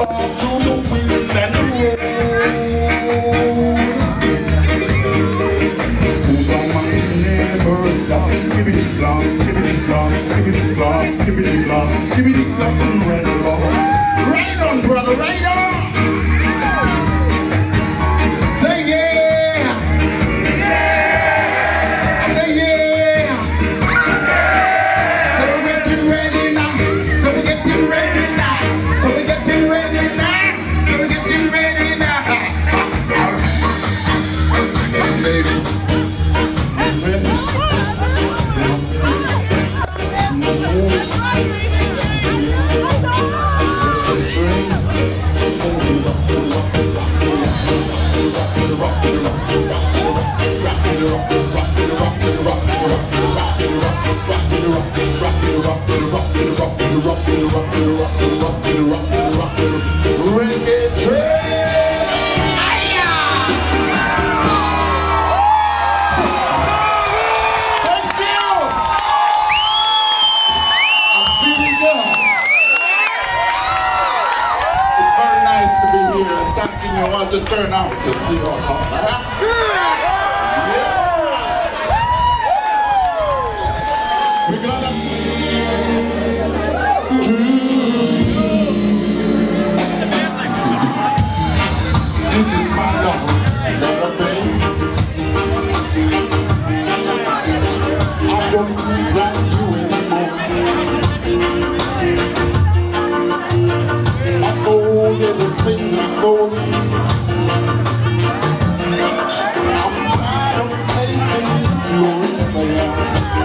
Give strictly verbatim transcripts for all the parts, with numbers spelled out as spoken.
off to the wind and the road. Never stop. Gibbity flop, gibbity flop, gibbity flop, gibbity flop, gibbity flop and red flop. Right on, brother, right on. Say yeah. I say yeah. So we getting ready now. So we getting ready now. So we getting ready now. So we getting ready now. Baby. Thanking you all to turn out to see us all, huh? Yeah! We gotta this is my love's letter, babe. I just can't write you anymore. I fold everything that's sold. I'm tired of pacing glory as I am.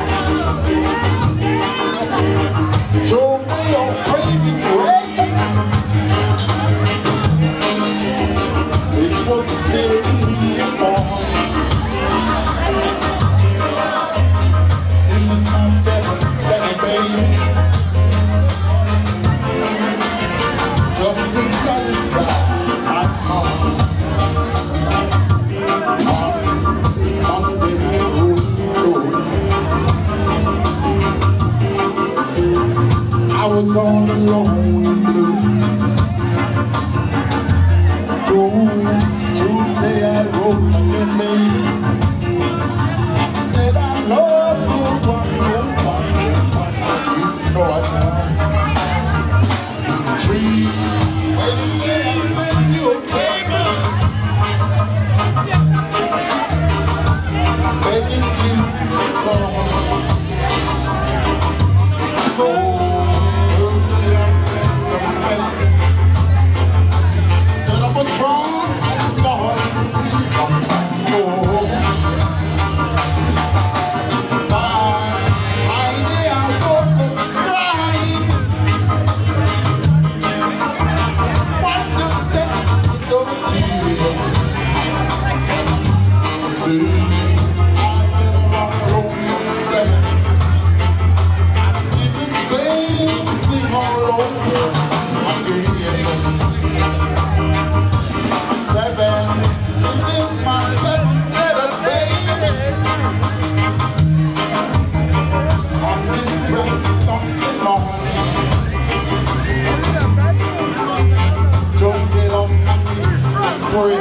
Throw away your craving break. It was still here for this is my seventh day, baby. Just to satisfy my heart. I was all alone and blue. Tuesday I wrote again, baby. I said I love no one, no one, no one but you. No, I can't. Three Wednesday I sent you a paper begging you to come. Thursday I sent a message. Said I was wrong and God, please come back home. Friday I woke up crying. One step to the tear. Since I've been on the road from seven, same thing all over again. Seven, this is my seventh letter, baby. On this bright Sunday morning, just get off my knees and pray.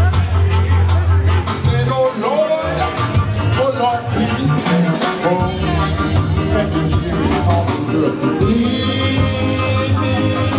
Said, oh Lord, oh Lord, please send me home. Let me hear all the good.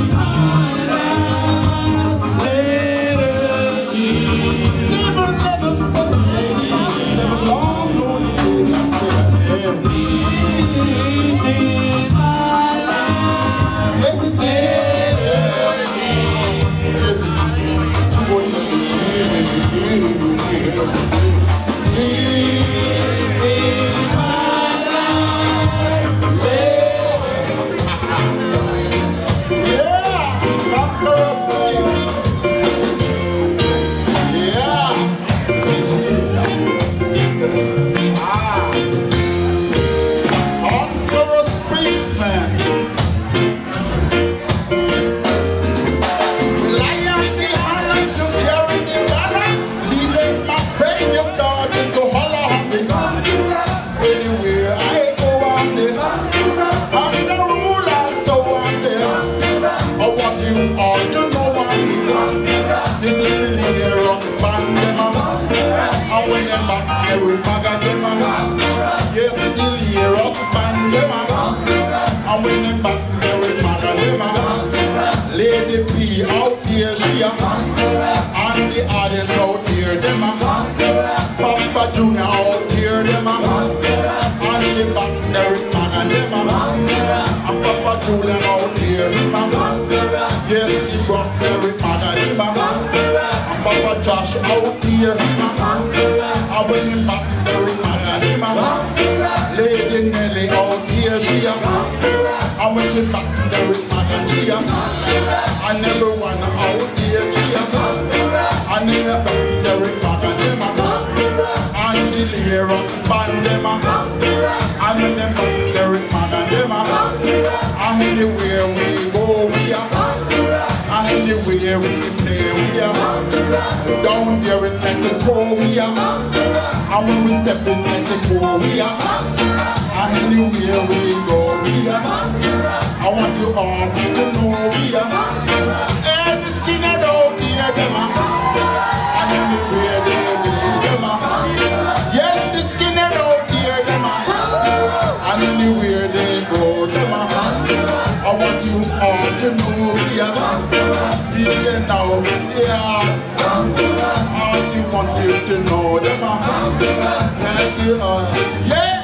Lady P out here, she a and the audience out here, them a Papa Junior out here, them a and the back Derek man and them a and Papa Julian out here, him a yes, the back Derek man and him a and Papa Josh out here, him a and when the back Derek man and him a Lady Nelly out here, she a and when the back Derek man and she a and everyone out here, she a and the back Derek man and him a and the Lyros band them a and when them back Derek man and them a and anywhere we go we a and anywhere we play we a down there in Mexico we a and when we step in Mexico we a and anywhere we go we a I want you all to know we a and the skinhead out here them a and anywhere they be them a yes the skinhead out here them a and anywhere they go them a I want you all to know we a see them now yeah I want you want you to know them a that you are yeah